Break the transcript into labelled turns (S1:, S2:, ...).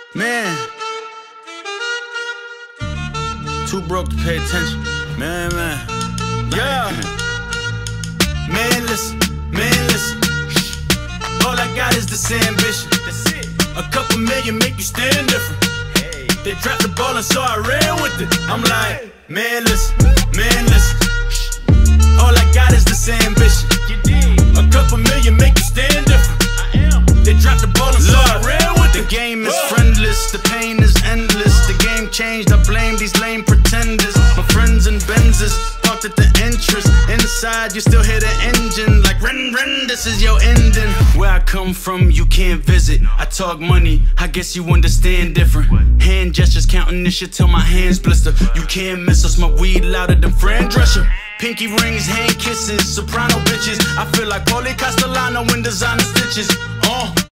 S1: Man, too broke to pay attention. Man. Yeah. Man, listen. All I got is this ambition. A couple million make you stand different. They dropped the ball and so I ran with it. I'm like, man, listen. All I got is this ambition. A couple million make you stand different. They dropped the ball and so I ran with it. The game is friendless, the pain is endless. The game changed, I blame these lame pretenders. My friends and Benzes parked at the entrance. Inside you still hear the engine like ren, this is your ending. Where I come from you can't visit. I talk money, I guess you understand different. Hand gestures counting this shit till my hands blister. You can't miss us, my weed louder than Fran Drescher. Pinky rings, hand kisses, soprano bitches. I feel like Paulie Castellano in designer stitches.